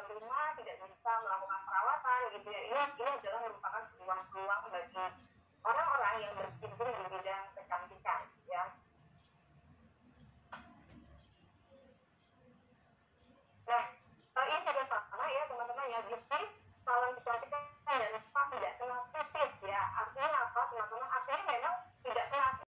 dalam rumah, tidak bisa melakukan perawatan gitu ya. Ini adalah merupakan sebuah peluang bagi orang-orang yang berkecimpung di bidang kecantikan ya. Nah, ini juga sama ya teman-teman ya, bisnis salon kecantikan dan spa tidak kena krisis ya. Artinya apa teman-teman? Artinya memang tidak kena